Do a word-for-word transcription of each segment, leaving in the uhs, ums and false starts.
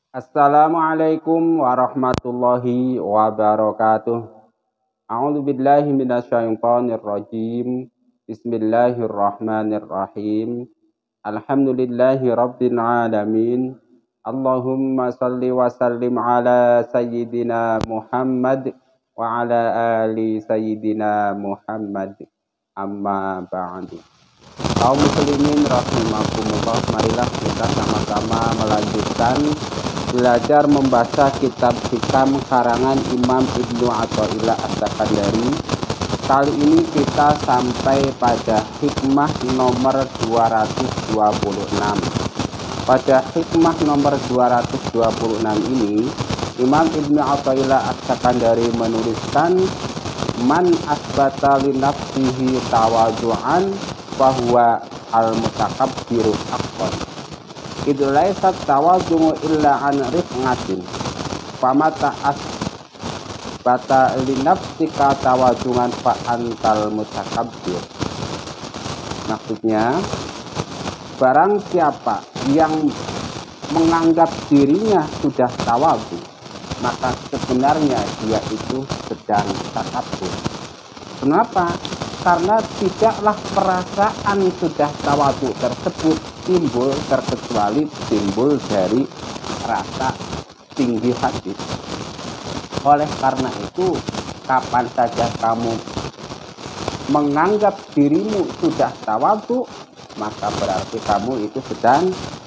Assalamualaikum warahmatullahi wabarakatuh. A'udzu billahi minasyaitonir rajim. Bismillahirrahmanirrahim. Alhamdulillahi rabbil alamin. Allahumma salli wa sallim ala sayyidina Muhammad wa ala ali sayyidina Muhammad. Amma ba'du. Kaum muslimin rahimakumullah, marilah kita sama-sama melanjutkan belajar membaca kitab hikam karangan Imam Ibnu Athaillah As-Sakandari. Kali ini kita sampai pada hikmah nomor dua ratus dua puluh enam. Pada hikmah nomor dua ratus dua puluh enam ini, Imam Ibnu Athaillah As-Sakandari menuliskan, man asbata li nafsihi tawadu'an bahwa al-mutakabbiru haqqan. Idh laysat tawadhu illa an rif'atin. Famata asbata li nafsika tawadhu'an fa antal mutakabbir. Maksudnya, barang siapa yang menganggap dirinya sudah tawadhu, maka sebenarnya dia itu sedang takabbur. Kenapa? Karena tidaklah perasaan sudah tawadhu tersebut timbul terkecuali timbul dari rasa tinggi hati. Oleh karena itu, kapan saja kamu menganggap dirimu sudah tawadhu, maka berarti kamu itu sedang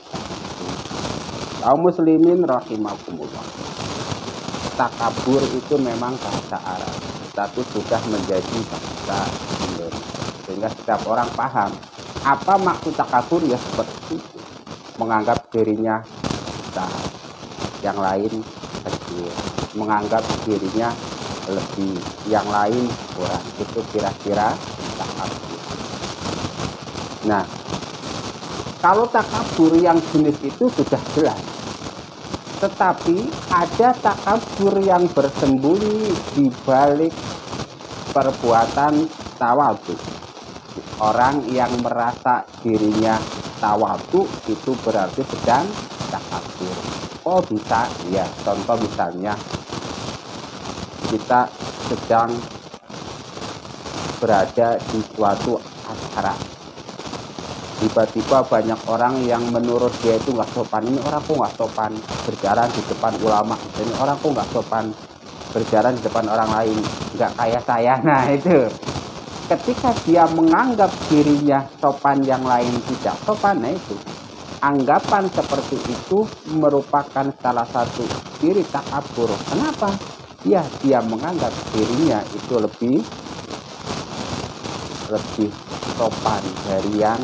kaum muslimin rahimakumullah. Takabur itu memang bahasa Arab, tapi sudah menjadi bahasa Indonesia, sehingga setiap orang paham apa maksud takabur. Ya seperti itu, menganggap dirinya besar, yang lain kecil, menganggap dirinya lebih, yang lain kurang. Itu kira-kira takabur. Nah, kalau takabur yang jenis itu sudah jelas. Tetapi ada takabur yang bersembunyi di balik perbuatan tawadhu. Orang yang merasa dirinya tawadhu itu berarti sedang takabur. Oh bisa, ya. Contoh misalnya, kita sedang berada di suatu acara. Tiba-tiba banyak orang yang menurut dia itu nggak sopan. Ini orang kok nggak sopan berjalan di depan ulama. Ini orang kok nggak sopan berjalan di depan orang lain. Nggak kayak saya. Nah itu, ketika dia menganggap dirinya sopan, yang lain tidak sopan, nah itu anggapan seperti itu merupakan salah satu ciri takabur. Kenapa? Ya, dia menganggap dirinya itu lebih lebih sopan dari yang.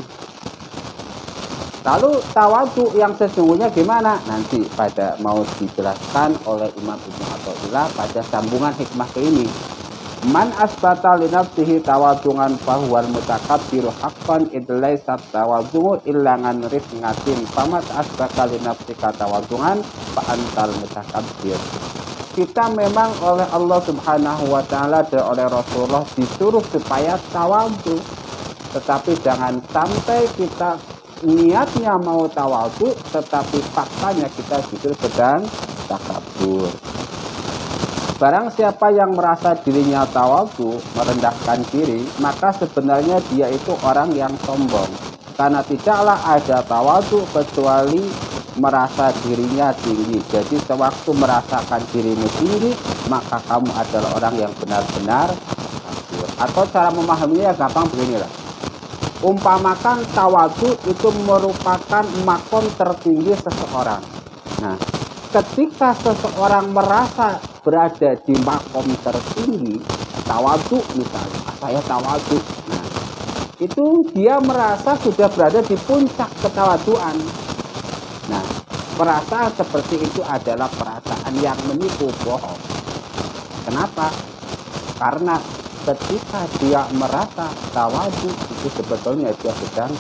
Lalu tawadhu yang sesungguhnya gimana? Nanti pada mau dijelaskan oleh Imam Ibnu Athaillah pada sambungan hikmah ke ini. Man asbata li nafsihi tawadhu'an fa huwal mutakabbiru haqqan id laysat tawadhu illa an rif'atin. Famat asbata li nafsika tawadhu'an fa antal mutakabbir. Kita memang oleh Allah Subhanahu wa taala dan oleh Rasulullah disuruh supaya tawadhu. Tetapi jangan sampai kita niatnya mau tawadhu, tetapi faktanya kita justru sedang takabur. Barang siapa yang merasa dirinya tawadhu, merendahkan diri, maka sebenarnya dia itu orang yang sombong. Karena tidaklah ada tawadhu kecuali merasa dirinya tinggi. Jadi sewaktu merasakan dirimu tinggi, maka kamu adalah orang yang benar-benar takabur. Atau cara memahaminya gampang beginilah. Umpamakan tawadhu itu merupakan makom tertinggi seseorang. Nah, ketika seseorang merasa berada di makom tertinggi, tawadhu misalnya, saya tawadhu. Nah, itu dia merasa sudah berada di puncak ketawadhuan. Nah, perasaan seperti itu adalah perasaan yang menipu, bohong. Kenapa? Karena ketika dia merasa tawadhu itu sebetulnya dia sedang.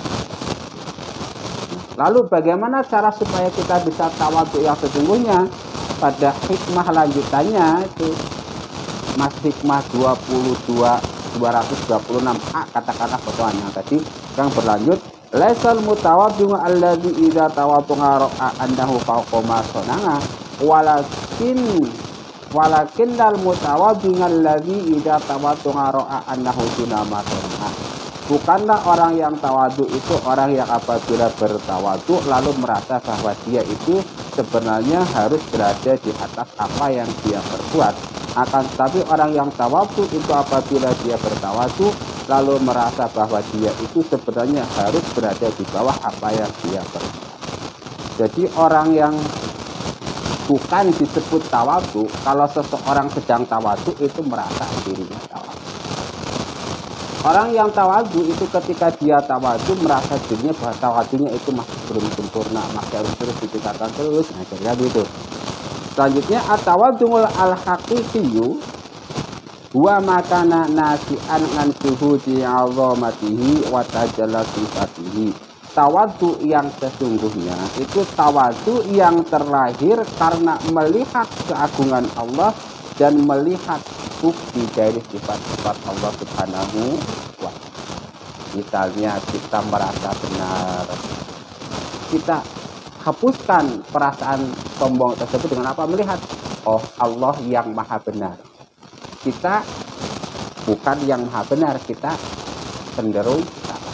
Lalu bagaimana cara supaya kita bisa tawadhu yang sesungguhnya? Pada hikmah lanjutannya itu Mas hikmah dua puluh dua dua ratus dua puluh enam A kata-kata potongan yang tadi yang berlanjut, Laisal mutawaddi'u alladzi idza tawadda'a ra'a annahu fawqa ma sananga walakin walakinnal mutawaddi'u alladzi idza tawadda'a ra'a annahu duna ma sananga. Bukanlah orang yang tawadu itu orang yang apabila bertawadu lalu merasa bahwa dia itu sebenarnya harus berada di atas apa yang dia perbuat. Akan tetapi orang yang tawadu itu apabila dia bertawadu lalu merasa bahwa dia itu sebenarnya harus berada di bawah apa yang dia perbuat. Jadi orang yang bukan disebut tawadu, kalau seseorang sedang tawadu itu merasa dirinya tawadu. Orang yang tawadu itu ketika dia tawadu merasa dirinya bahwa tawadunya itu masih belum sempurna, masih harus terus ditingkatkan terus, nah kira gitu. Selanjutnya at-tawaddu'ul al-haqiqiyyu wa makana nasi'an an syuhudi 'azamatihi wa tajalla sifatihi. Tawaddu yang sesungguhnya itu tawaddu yang terlahir karena melihat keagungan Allah dan melihat bukti dari sifat-sifat Allah Subhanahu wa ta'ala. Misalnya kita merasa benar, kita hapuskan perasaan sombong tersebut dengan apa? Melihat, oh Allah yang maha benar. Kita bukan yang maha benar, kita cenderung salah.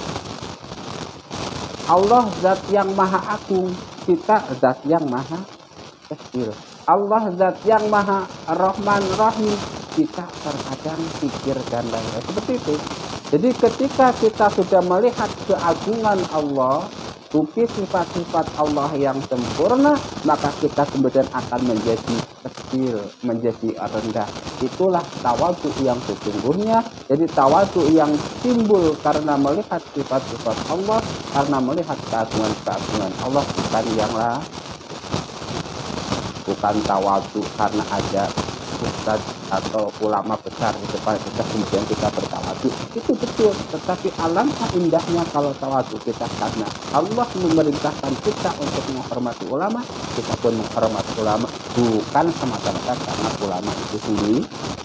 Allah zat yang maha agung, kita zat yang maha kecil. Allah zat yang maha Rahman Rahim, kita terkadang pikir dan lain-lain seperti itu. Jadi ketika kita sudah melihat keagungan Allah, bukti sifat-sifat Allah yang sempurna, maka kita kemudian akan menjadi kecil, menjadi rendah. Itulah tawadhu yang sesungguhnya. Jadi tawadhu yang timbul karena melihat sifat-sifat Allah, karena melihat keagungan-keagungan Allah, bukan yang lain. Bukan tawadhu karena ada ustaz atau ulama besar di depan kita kemudian kita bertawadhu, itu betul. Tetapi alangkah indahnya kalau tawadhu kita karena Allah memerintahkan kita untuk menghormati ulama, kita pun menghormati ulama, bukan semata-mata karena ulama itu sendiri.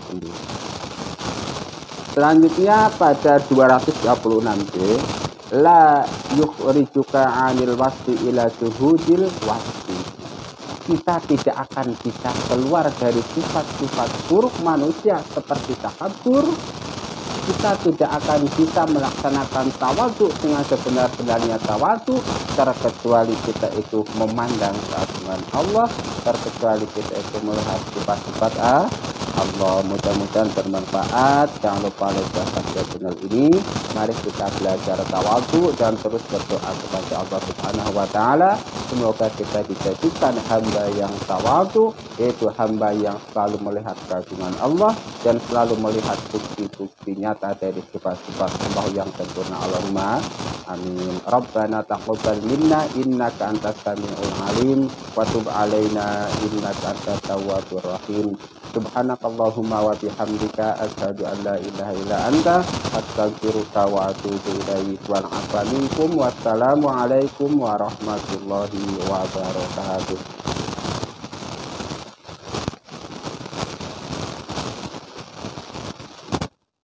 Selanjutnya pada dua ratus dua puluh enam B, la yukhrijuka 'anil wasfi ila syuhudil wasfi. Kita tidak akan bisa keluar dari sifat-sifat buruk manusia seperti takabur. Kita tidak akan bisa melaksanakan tawadhu dengan sebenar-benarnya tawadhu terkecuali kita itu memandang keagungan Allah, terkecuali kita itu melihat sifat-sifat Allah. Mudah-mudahan bermanfaat. Jangan lupa like dan channel ini. Mari kita belajar tawadhu dan terus berdoa kepada Allah Subhanahu wa ta'ala. Semoga kita dijadikan hamba yang tawadhu, yaitu hamba yang selalu melihat keagungan Allah dan selalu melihat bukti-bukti nyata dari sifat-sifat Allah yang sempurna. Allahumma amin. Rabbana taqabbal minna innaka antas samiul alim wa tub alaina innaka antat tawwabur rahim. Subhanakallahumma wa bihamdika asyhadu an la ilaha illa anta astaghfiruka wa atubu ilaik. Wa minkum wassalamu alaikum warahmatullahi wabarakatuh.